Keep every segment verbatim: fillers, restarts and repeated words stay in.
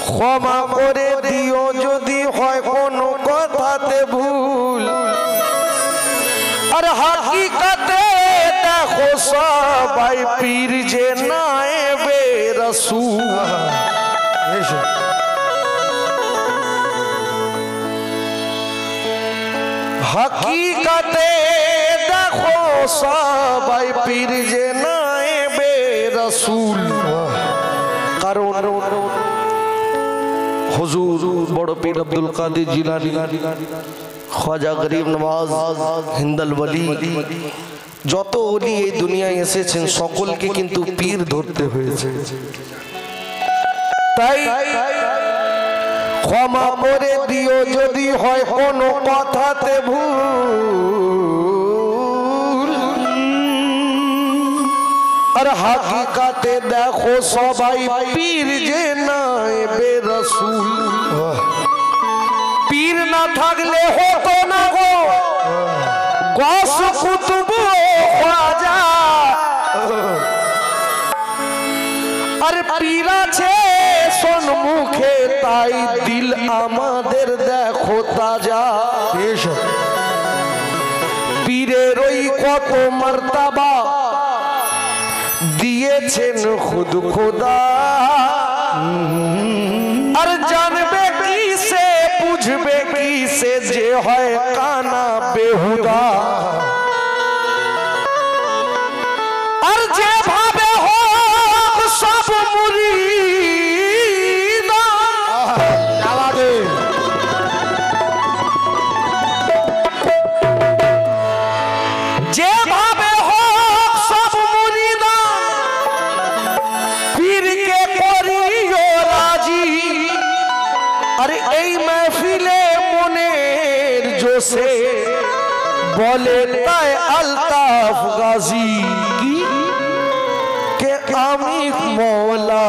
ক্ষমা করে দিও যদি হয় কোনো কথাতে ভুল, আর হাকিকতে দেখো সবাই পীর যে নায়েবে রাসূল। হাকিকতে দেখো সবাই পীর যে নায়েবে রাসূল। কারণ হুজুর বড় পীর আব্দুল কাদের জিলানী, খ্বাজা গরিব নওয়াজ, হিন্দল ওলি, যত ওলি এই দুনিয়ায় এসেছেন সকলকে কিন্তু পীর ধরতে হয়েছে। তাই ক্ষমা করে দিও যদি হয় কোনো কথাতে ভুল, আর হাকিকতে দেখো সবাই পীর যে নায়েবে রাসূল। পীর না থাকলে হতো না গো গস কুতুব খ্বাজা, আর পীর আছে সম্মুখে তাই দিল আমাদের দেখো তাজা। পীরের ওই কত মর্তবা দিয়েছেন খুদ খোদা, আর জানবে কি সে বুঝবে কি সে যে হয় কানা বেহুদা। আর যেভাবে হোক সব মুরিদা, যেভাবে হোক সব মুরিদা পীরকে করিও রাজি। আরে এই মাহফিলে মনের জোশে বলে তাই আলতাফ গাজী কি কে আমি মওলা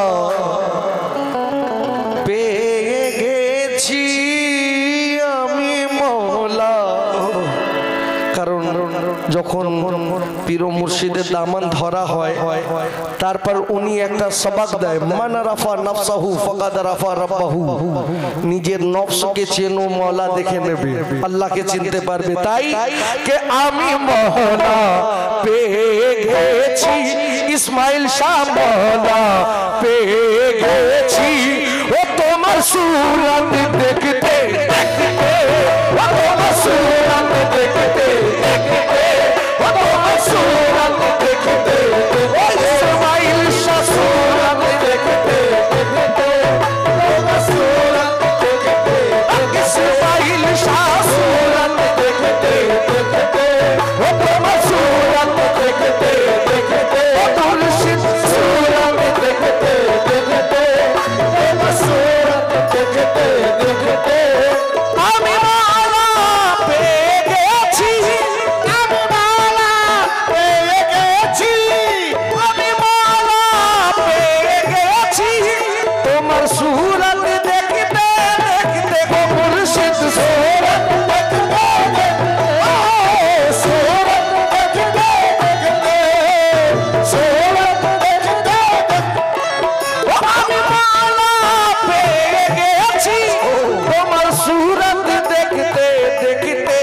পেয়ে গেছি, আমি মওলা। কারণ যখন পীর মুর্শিদের দামান ধরা হয় তারপর উনি একটা সবাক দেয়, মান রাফা নফসাহু ফাকাদ রাফা রাব্বাহু। নিজের নফসকে চেনো, মওলা দেখে নেবে, আল্লাহকে চিনতে পারবে। তাই কে আমি মওলা পেয়ে গেছি, ইসমাইল শাহ মওলা পেয়ে গেছি। ও তোমার সুরত দেখতে দেখতে, ও তোমার সুরত দেখতে দেখতে, ও তোমার সুরত দেখতে, ও ইসমাইল শাহ সুরত দেখতে দেখতে, তোমার সুরত দেখতে, ইসমাইল শাহ সুরত দেখতে দেখতে, ও তোমার সুরত দেখতে দেখতে, ও মুর্শিদ সুরত দেখতে দেখতে, তোমার সুরত দেখতে দেখতে আমি মওলা পেয়ে গেছি, আমি মওলা পেয়ে গেছি, আমি মওলা পেয়ে গেছি। তোমার সুরত দেখতে দেখতে গো মুর্শিদ সুরত দেখতে দেখতে, সুরত দেখতে দেখতে, সুরত দেখতে দেখতে আমি মওলা পেয়ে গেছি। তোমার সুরত দেখতে দেখতে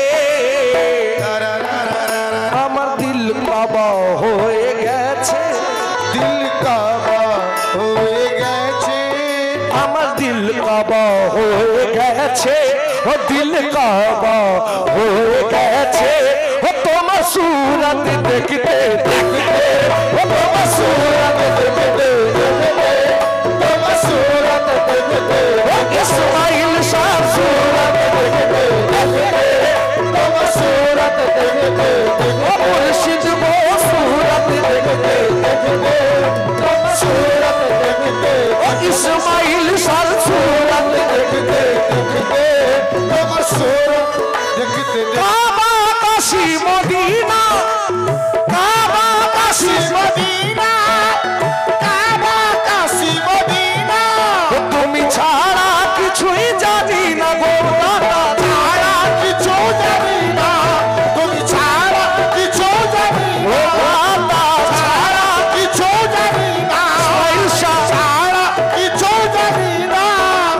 আমার দিল কাবা হয়ে গেছে, দিল কাবা হয়ে গেছে, আমার দিল কাবা হয়ে গেছে, ও দিল কাবা হয়ে গেছে। ও তোমার সুরত দেখতে দেখতে, ও তোমার সুরত দেখতে দেখতে, তোমার সুরত দেখতে, ও ইসমাইল শাহ সুরত দেখতে দেখতে, তোমার সুরত দেখতে, ও মুর্শিদ গো সুরত দেখতে দেখতে, তোমার সুরত দেখতে, ও ইসমাইল শাহ সুরত দেখতে দেখতে, তোমার সুরত দেখতে। Kaaba Kashi Medina, Kaaba Kashi Medina, Kaaba Kashi Medina, তুমি ছাড়া কিছুই জানি না গো দাদা, ছাড়া কিছু জানি না, তুমি ছাড়া কিছু জানি না, দাদা ছাড়া কিছু জানি না, ছাড়া কিছু জানি না,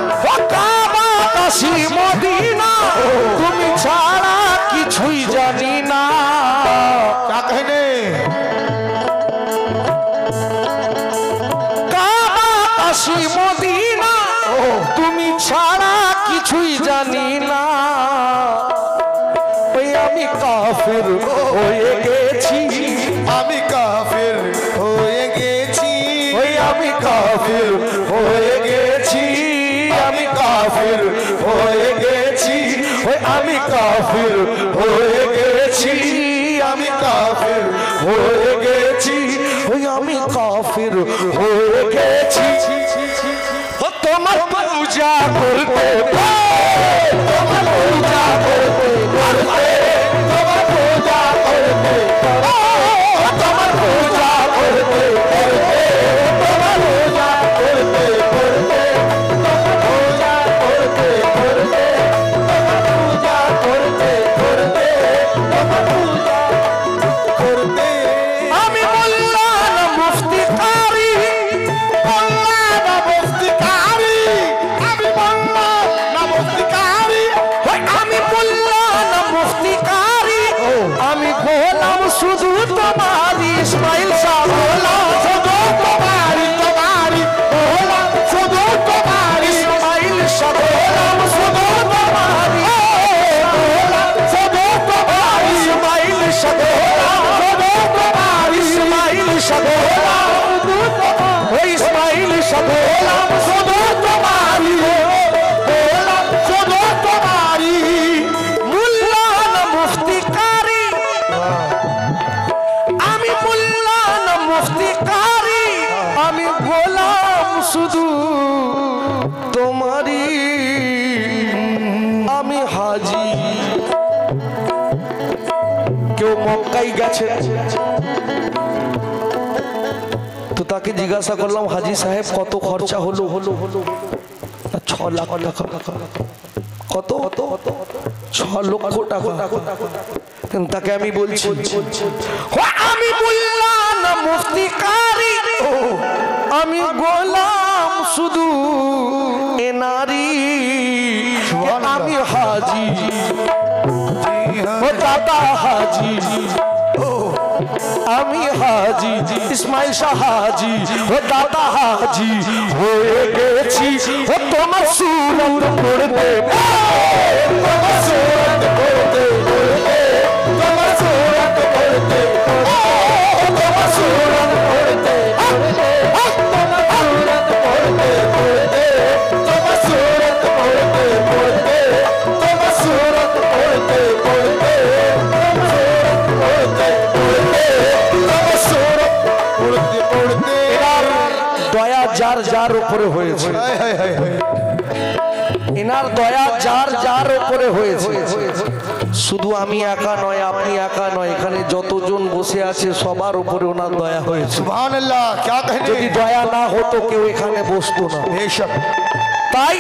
বাসি মদিনা তুমি ছাড়া কিছুই জানি না ওই আমি কাফের হয়ে গেছি আমি কাফের হয়ে গেছি ওই আমি কাফের হয়ে গেছি আমি কাফের হয়ে গেছি ওই আমি কাফের হয়ে গেছি আমি কাফের হয়ে গেছি ওই আমি কাফের হয়ে গেছি ও তোমার পূজা করতে তোমার পূজা করতে তোমার পূজা করতে তোমার পূজা করতে তোমার পূজা করতে করতে তোমার পূজা করতে করতে তোমার পূজা করতে করতে তোমার পূজা করতে আমি বললাম মুফতি কারি বললাম মুফতি কারি আমি বললাম না মুফতি কারি আমি বললাম মুফতি কারি আমি গোলাম শুধু তোমারি ইসমাইল শাহ গোলাম শুধু তোমারি তোমারি গোলাম শুধু তোমারি ইসমাইল শাহ গোলাম শুধু তোমারি গোলাম শুধু তোমারি ইসমাইল শাহ গোলাম শুধু তোমারি ইসমাইল শাহ গোলাম শুধু তোমারি ওই ইসমাইল শাহ গোলাম শুধু তোমারি গোলাম শুধু তোমারি মুল্লা না মুফতি কারি আমি মুল্লা না মুফতি কারি আমি গোলাম শুধু তোমারি আমি হাজি কেউ মক্কায় গেছে তো তাকে জিজ্ঞাসা করলাম হাজি সাহেব কত খরচা হলো হলো হলো ছ লাখ টাকা কত ছ লক্ষ টাকা কিন্তু তাকে আমি বলছি আমি বললাম না মুফতি কারি আমি গোলাম শুধু এ নারী আমি হাজি ও দাদা হাজি আমি হাজি ইসমাইল শাহ হাজি ও দাদা হাজি হয়ে গেছি ও তোমার সুরত পড়তে তোমার সুরত পড়তে তোমার সুরত পড়তে তোমার সুরত পড়তে তোমার সুরত পড়তে পড়তে তোমার সুরত পড়তে পড়তে তোমার সুরত পড়তে পড়তে দয়া যার যার উপরে হয়েছে এনার দয়া যার যার উপরে হয়েছে শুধু আমি একা নয় আপনি একা নয় এখানে যতজন বসে আছে সবার উপরে ওনার দয়া হয়েছে সুবহানাল্লাহ क्या कहने যদি দয়া না হতো কেউ এখানে বসতো না बेशक তাই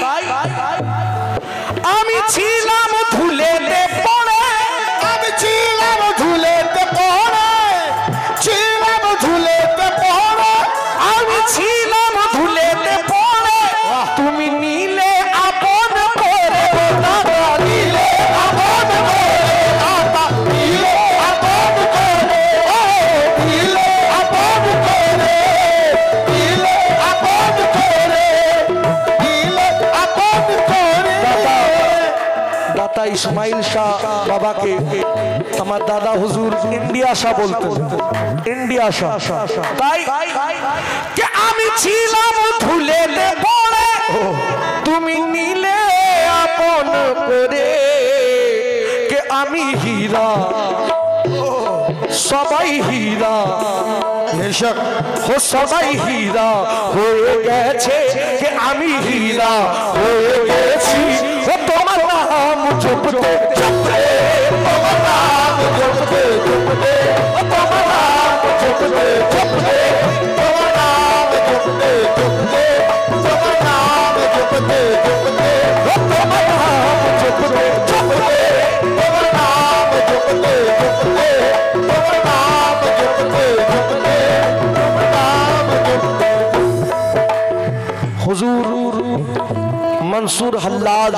আমি ছিলাম ধুলেতে পড়ে আমি ছিলাম ধুলেতে পড়ে ছিলাম ধুলেতে পড়ে আমি ছিলাম ধুলেতে পড়ে তুমি নীলে আপন করে দাদা নীলে আপন করে দাদা নীলে আপন করে ও নীলে আপন করে নীলে আপন করে নীলে আপন করে দাদা দাতা ইসমাইল শাহ বাবাকে আমার দাদা হুজুর ইন্ডিয়া শাহ বলতেন ইন্ডিয়া শাহ তাই যে আমি ছিলাম ধুলেতে পড়ে তুমি নীলে আপন করে কে আমি হীরা সবাই হীরা बेशक ও সবাই হীরা হয়ে গেছে কে আমি হীরা হয়ে গেছি ও তোমার নাম জপতে জপতে তোমার নাম জপতে জপতে ও তোমার নাম জপতে জপতে তোমার নাম জপতে জপতে তোমার নাম জপতে জপতে ও তোমার নাম জপতে জপতে তোমার নাম জপতে জপতে তোমার নাম জপতে জপতে তোমার নাম জপতে হুজুর মনসুর হাল্লাজ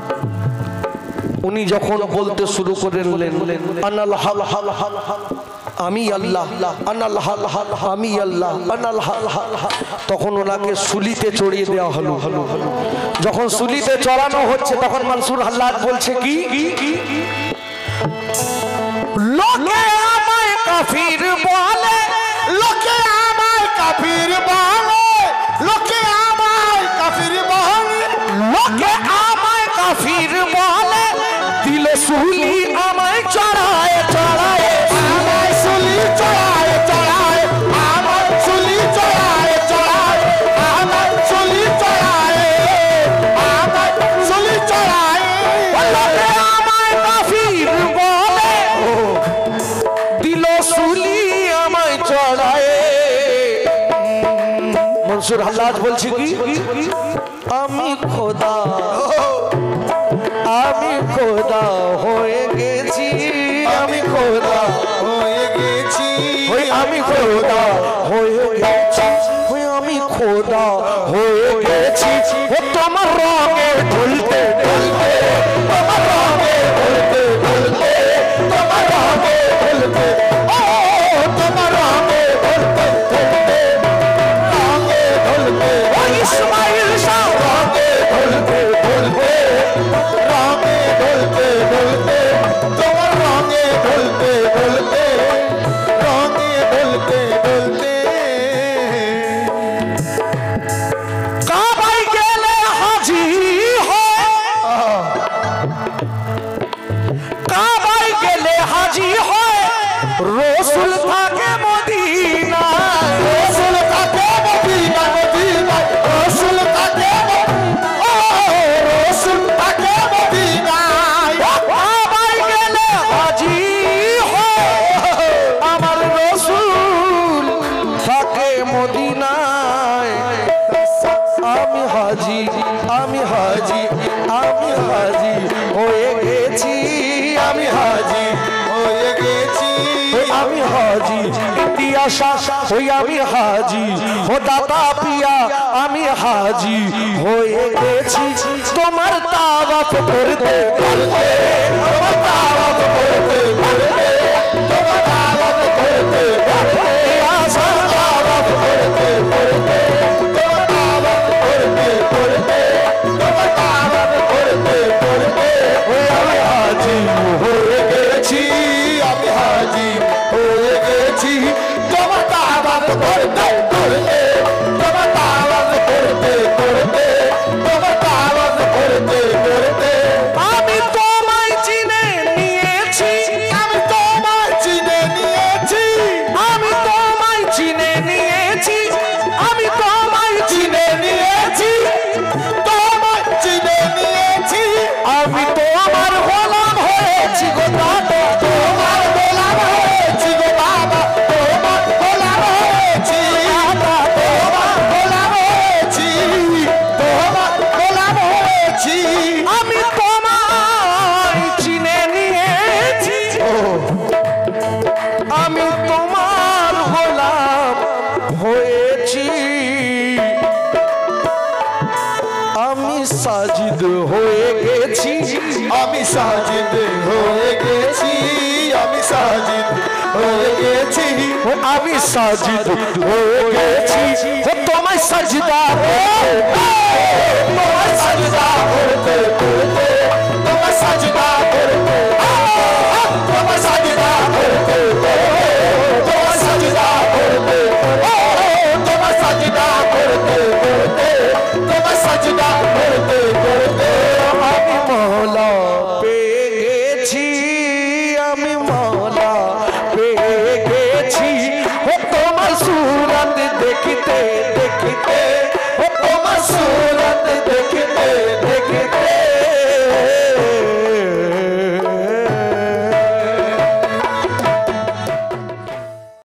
উনি যখন বলতে শুরু করলেন আনাল হাল হাল হাল হাল আমি আল্লাহ আনাল হাল হাল আমি আল্লাহ আনাল হাল হাল হাল। তখন ওনাকে সুলিতে চড়িয়ে দেওয়া হলো। যখন সুলিতে চড়ানো হচ্ছে তখন মনসুর হাল্লাজ বলছে কি, লোকে আমায় কাফির বলে, লোকে আমায় কাফির বলে, লোকে আমায় কাফির বলে, লোকে আমায় কাফির বলে, দিল সুলি আমায় চড়ায় চড়ায়, আমায় সুলি চড়ায় চড়ায়, আমায় সুলি চড়ায় চড়ায়, আমায় সুলি চড়ায়, আমায় সুলি চড়ায়। লোকে আমায় কাফির বলে, দিল সুলি আমায় চড়ায়। মনসুর হাল্লাজ বলছে কি, আমি খোদা আমি খোদা হয়ে গেছি, আমি খোদা হয়ে গেছি, ওই আমি খোদা হয়ে গেছি, ওই আমি খোদা হয়ে গেছি। ও তোমার রঙে ঢুলতে ঢুলতে, তোমার রঙে ঢুলতে ঢুলতে, তোমার রঙে ঢুলতে, ও তোমার রঙে ঢুলতে ঢুলতে, রঙে ঢুলতে, ও ইসমাইল শাহ রঙে ঢুলতে ঢুলতে, রঙে ঢুলতে ঢুলতে, তোমার রঙে ঢুলতে ঢুলতে, রঙে ঢুলতে ঢুলতে। কাবায় গেলে হাজি হয়, কাবায় গেলে হাজি হয়, রসুল থাকে মদিনায়, রসুল থাকে মদিনায় মদিনায়, রসুল থাকে ও রসুল থাকে মদিনায়। কাবায় গেলে হাজি হয়, আমার রসুল থাকে মদিনায়। আমি হাজি আমি হাজি আমি হাজি হয়ে গেছি, আমি হাজি হয়ে গেছি, আমি হাজি ইতিহাস ওই আমি হাজি ও দাদা পিয়া, আমি হাজি হয়ে গেছি। তোমার তাওয়াফ করতে করতে, তোমার তাওয়াফ করতে করতে, তোমার তাওয়াফ করতে করতে, আশা তাওয়াফ করতে করতে, তোমার তাওয়াফ করতে করতে, তোমার তাওয়াফ করতে করতে, ওই আমি হাজি হয়ে গেছি, আমি হাজি হয়ে গেছি। তোমার তাওয়াফ করতে করতে, তোমার তাওয়াফ করতে করতে, তোমার তাওয়াফ করতে করতে, আমি তোমায় চিনে নিয়েছি, আমি তোমায় চিনে নিয়েছি, আমি তোমায় চিনে নিয়েছি, আমি তোমায় চিনে নিয়েছি, তোমায় চিনে নিয়েছি, আমি তোমার গোলাম হয়েছি গো দাদা, তোমার গোলাম হয়েছি গো বাবা, তোমার গোলাম হয়েছি, দাদা তোমার গোলাম হয়েছি, তোমার গোলাম হয়েছি। আমি তোমায় চিনে নিয়েছি, আমি তোমার গোলাম হয়েছি, আমি সাজিদ হয়ে গেছি, আমি সাজিদ হয়ে গেছি, আমি সাজিদ হয়ে গেছি, ও আমি সাজিদ হয়ে গেছি। ও তোমায় সাজদা তোমার সাজদা করতে করতে, তোমার সাজদা করতে, তোমার সাজদা করতে করতে, তোমার সাজদা করতে, তোমার সাজদা করতে করতে, তোমার সাজদা করতে করতে, আমি মওলা পেয়ে গেছি, আমি মওলা পেয়ে গেছি। ও তোমার সুরত দেখতে